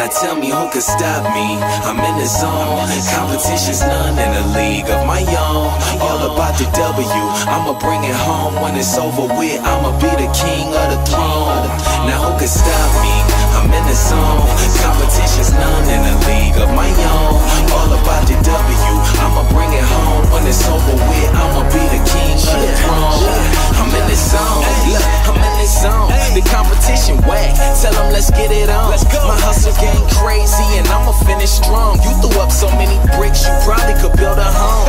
Now tell me who could stop me? I'm in the zone. Competition's none in a league of my own. All about the W, I'ma bring it home. When it's over with, I'ma be the king of the throne. Now who could stop me? I'm in the zone. Competition's none in a league of my own. All about the W, I'ma bring it home. When it's over with, I'ma be the king of the throne. I'm in the zone. Look, I'm in the zone. The competition whack. Tell them let's get it on. My hustle game crazy and I'ma finish strong. You threw up so many bricks, you probably could build a home.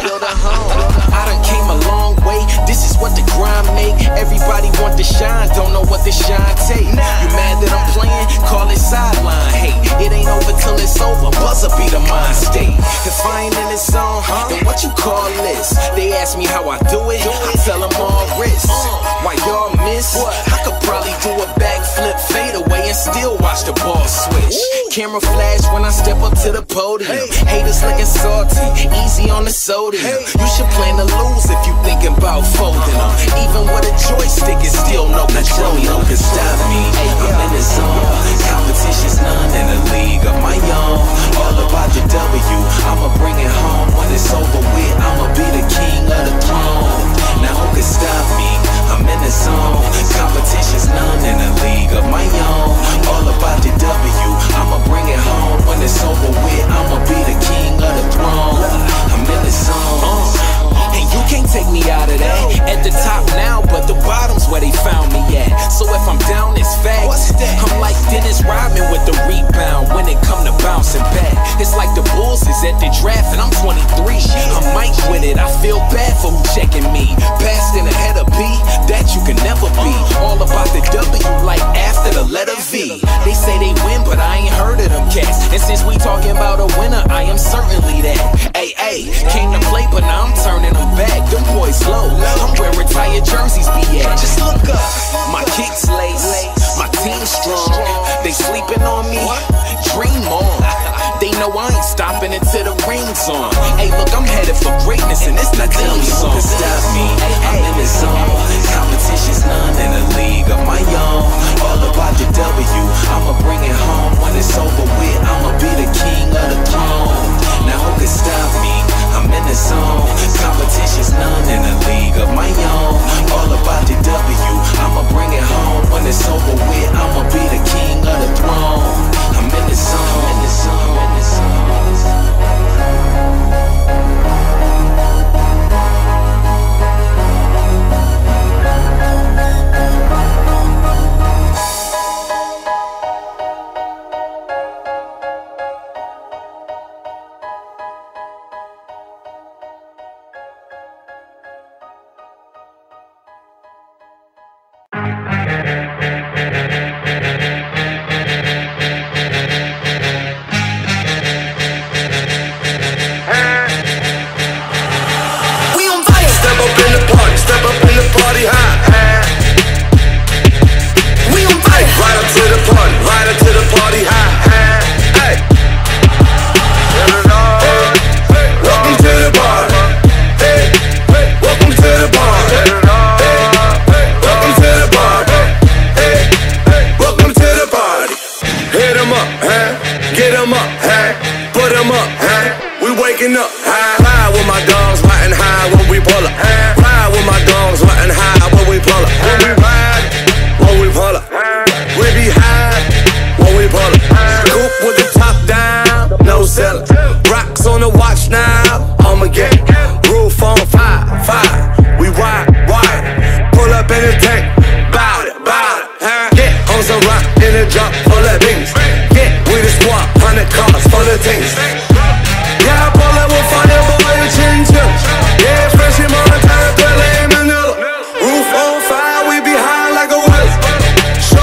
I done came a long way. This is what the grind make. Everybody want the shine, don't know what the shine take. You mad that I'm playing? Call it sideline. Hey, it ain't over till it's over. Buzzer be the mind state. If I ain't in the zone, then what you call this? They ask me how I do it, I tell them all wrist. Why y'all miss? I could probably do a backflip, fade away, and still watch the ball switch. Camera flash when I step up to the podium. Haters looking salty, easy on the sodium. You should plan to lose if you thinking about folding them. Even with a joystick, it's still no control. Now tell me who can stop me? I'm in the zone. Competition's none in a league of my own. All about the W, I'ma bring it home. When it's over with, I'ma be the king of the throne. Now who can stop me? I'm in the zone. Competition's none in a league of my own. All about the W, I'ma bring it home. When it's over with, I'ma be the king of the throne. I'm in the zone. And you can't take me out of that. At the top now, but the bottom's where they found me at. So if I'm down, it's facts. I'm like Dennis Rodman with the rebound when it come to bouncing back. It's like the Bulls is at the draft and I'm 23. I'm Mike with it, I feel bad for who checking me. Passed in ahead of B, that you can never be. All about the W like after the letter V. They say they win, but I ain't heard of them cats. And since we talking about a winner, I am certainly that. Ay, came to play, but now I'm turning them back. Them boys low, I'm where retired jerseys be at. Just look up, my kicks lace, my team strong. They sleeping on me, dream on. They know I ain't stopping until the ring's on. Hey, look, I'm headed for greatness, and it's not them song. Stop me, I'm in the zone. Competition's none in a league of my own. All about the W, I'ma bring it home. When it's over with, I'ma be the king of the throne. Now who can stop me? I'm in the zone. Competition's none in a league of my own. All about the W, I'ma bring it home. When it's over with, I'ma be the king of the throne. I'm in the zone, in the zone, in the zone.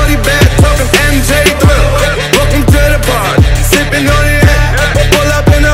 MJ Thriller. Welcome to the party. Sipping on it, pull up in the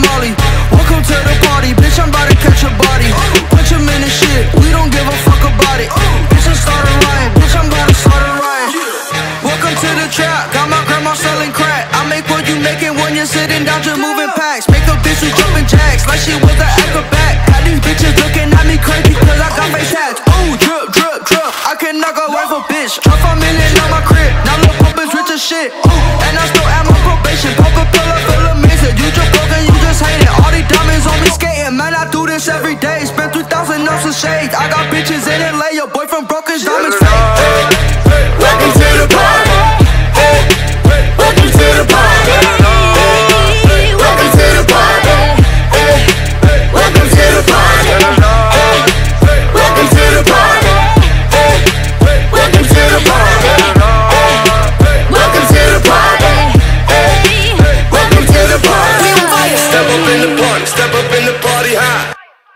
Molly. Welcome to the party, bitch, I'm about to catch a body. Punch him in the shit, we don't give a fuck about it. Bitch, I started lying, bitch, I'm about to start a riot. Welcome to the trap, got my grandma selling crack. I make what you making when you're sitting down just moving packs. Make a bitch who's jumping jacks like she was an acrobat. Had these bitches looking at me crazy cause I got face tats. Ooh, drip, drip, drip, I can knock a wife a bitch. Drop $5 million on my crib, now Lil Pump is rich as shit. Ooh, and I still at my probation, pop a pill up, fill a mixer. You just broke and you just hate it. All these diamonds on me skating, man, I do this every day. Spend 3,000 ounces of shades. I got bitches in LA, your boyfriend broke his diamonds fake. Welcome to the party. Welcome to the party. Welcome to the party. Welcome to the party. Welcome to the party. Welcome to the party. Welcome to the party. Welcome to the party. Step up in the party, step up in the party high.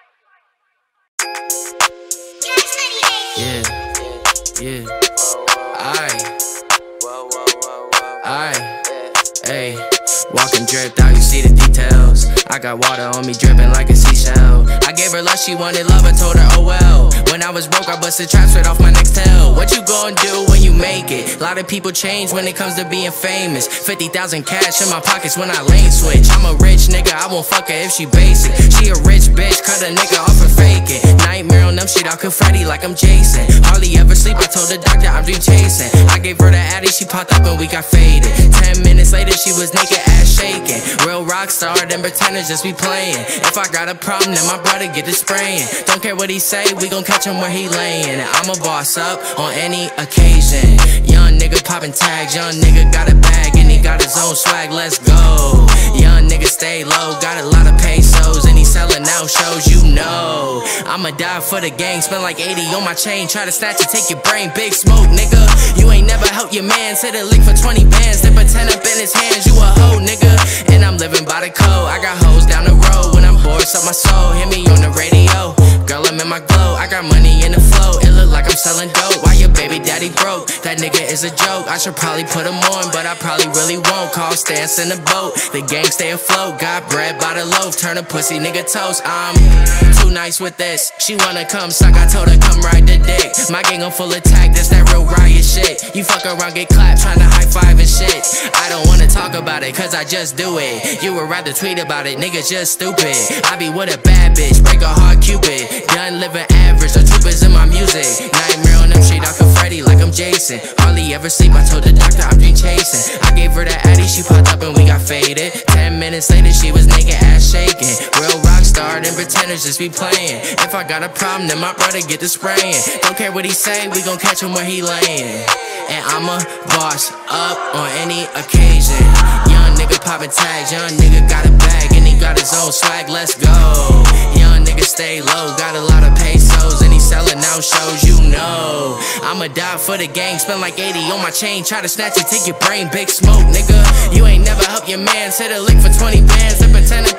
Yeah, aight, ayy, walking dripped out, you see the details. I got water on me dripping like a seashell. I gave her love, she wanted love, I told her oh well. When I was broke, I busted traps right off my next tail. What you gon' do when you make it? A lot of people change when it comes to being famous. 50,000 cash in my pockets when I lane switch. I'm a rich nigga, I won't fuck her if she basic. She a rich bitch, cut a nigga off and fake it. Nightmare on them shit, I could Freddy like I'm Jason. Hardly ever sleep, I told the doctor I'm dream chasing. I gave her the addy, she popped up and we got faded. 10 minutes later, she was naked, ass shaking. Real rock star, them pretenders just be playing. If I got a problem, then my brother get to spraying. Don't care what he say, we gon' catch him where he laying. I'm a boss up on any occasion. Young nigga popping tags, young nigga got a bag and he got his own swag, let's go. Young nigga stay low, got a lot of pesos and he selling out shows, you know. I'ma die for the gang, spend like 80 on my chain, try to snatch it, take your brain, big smoke, nigga. You ain't never helped your man, say the lick for 20 bands, then pretend up in his hands, you a hoe, nigga. And I'm living by the code, I got hoes down the road, when I'm bored, suck my soul, hear me on the radio. Girl, I'm in my glow, I got money in the flow, it look like I'm selling dope. Why your baby daddy broke? That nigga is a joke, I should probably put him on, but I probably really won't. Call stance in the boat, the gang stay afloat, got bread by the loaf, turn a pussy nigga toast. I'm too nice with this, she wanna come suck, I told her come ride the dick. My gang on full attack, that's that real riot shit. You fuck around, get clapped, tryna high five and shit. I don't wanna talk about it, cause I just do it. You would rather tweet about it, niggas just stupid. I be with a bad bitch, break a heart cupid. Done living average, the troopers in my music. Nightmare on them shit, I can Freddy like I'm Jason. Hardly ever sleep, I told the doctor I'm dream chasing. I gave her the addy, she popped up and we got faded. 10 minutes later, she was naked, ass shaking. Real rock star, them pretenders just be playing. If I got a problem, then my brother get to spraying. Don't care what he say, we gon' catch him where he laying. And I'm a boss up on any occasion. Young nigga popping tags, young nigga got a bag and he got his own swag, let's go. Young nigga stay low, got a lot of pesos and he selling out shows, you know. I'ma die for the gang, spend like 80 on my chain, try to snatch it, take your brain, big smoke, nigga. You ain't never helped your man, say the lick for 20 bands, then pretend